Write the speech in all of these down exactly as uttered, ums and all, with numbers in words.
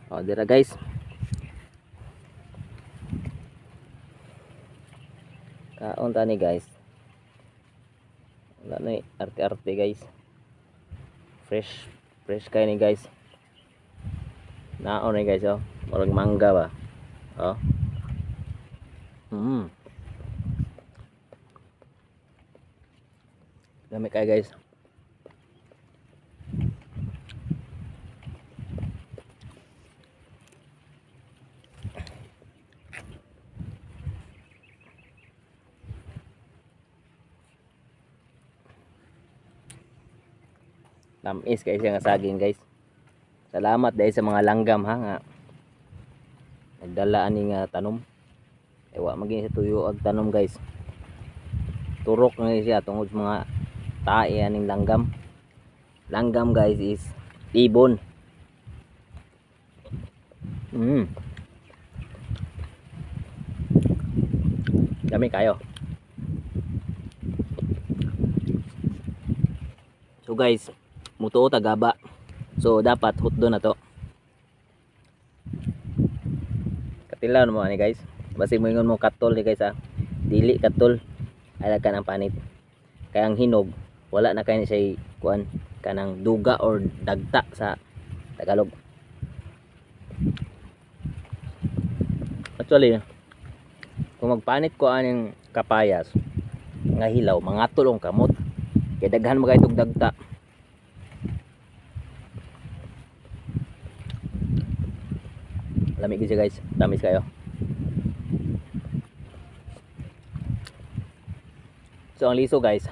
O dira guys. Kaon tani guys. Wala na arte-arte guys. Fresh fresh kay ni guys. Naon ni guys oh. Murag mangga ba. Oh. Mm. Dami kay guys. Tamis kay siya nga saging guys. Salamat dahil sa mga langgam ha nga nagdala ani nga tanom. Ewa maging sa tuyo ag tanom guys. Turok na siya tungod sa mga tae aning langgam. Langgam guys is ibon. Mm. Dami kayo. So guys, mutuo tagaba. So dapat hutdo na to. Katilaw mo ani guys. Basi mo ingon mo katol ni guys ha. Dili katol. Ay ka ng panit. Kaya ang hinog wala na kay siya kuan kanang duga or dagta sa Tagalog. Actually, kung magpanit ko aning kapayas nga hilaw, mga tulong kamot. Kaya daghan mo kay itong dagta. Lamig siya guys, tamis kayo. So ang liso guys,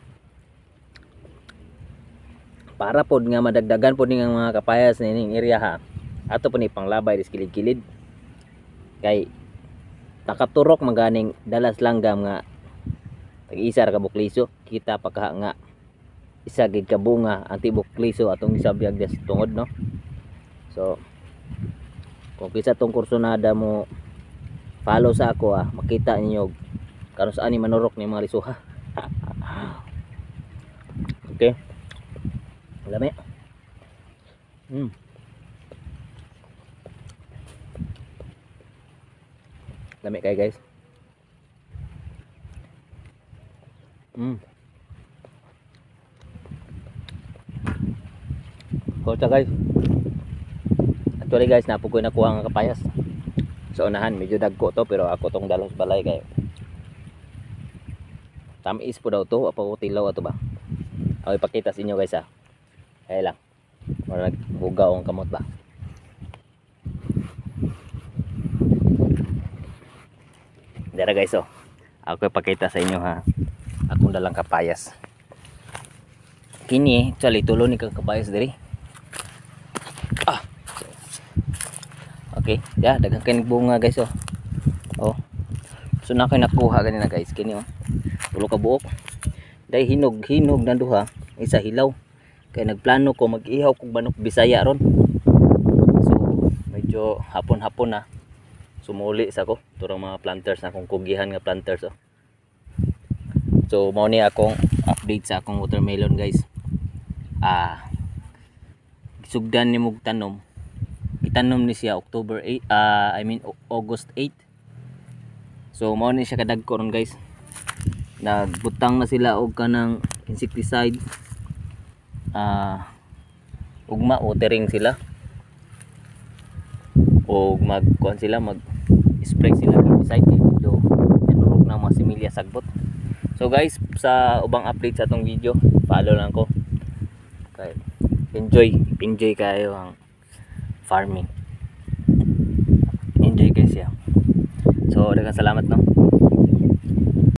para pod nga madagdagan pod ning mga kapayas ning area ha. Ato po ni panglabay dis kilid-kilid. Kay takaturok maganing dalas langgam nga tag-isa ra ka bukliso, kita pa ka nga isa gid ka bunga ang tibok liso atong gisabyag des tungod no. So kung kisa tong kursonada mo follow sa ako ah, makita ninyo karon saan ni manurok ni mga liso ha. Okay. Lami. Hmm. Lami kay guys. Hmm. Kota guys. Actually guys, napugoy na kuha nga kapayas. Sa unahan medyo dagko to pero ako tong dalos balay kayo. Tamis po daw to, apa ko tilaw ato ba? Ako ipakita sa inyo guys ha. Kaya lang. Wala nagbugaw ang kamot ba? Dara guys oh. Ako ipakita sa inyo ha. Akong dalang kapayas. Kini, actually tulo ni kang kapayas diri. Ah. Okay, ya, yeah, daghang kay bunga guys oh. Oh. So na kay nakuha ganina guys, kini oh. Tulo ka buok. Dai hinog, hinog na duha, isa hilaw. Kay nagplano ko mag-ihaw kog manok Bisaya ron. So medyo hapon-hapon na. Sumuli sa ko turang mga planters na akong kugihan nga planters oh. So mao ni akong update sa akong watermelon guys. Ah sugdan ni mog tanom. Itanom ni siya October eight, uh, I mean August eight. So mao ni siya kadagko ron guys. Nagbutang na sila og kanang insecticide. Ah uh, ugma watering sila. O magkuhan sila, mag-spray sila herbicide kay medyo nanurok na mga similya sagbot. So guys, sa ubang update sa atong video, follow lang ko. Okay. Enjoy, enjoy kayo ang farming. Enjoy guys ya. So daghang salamat no.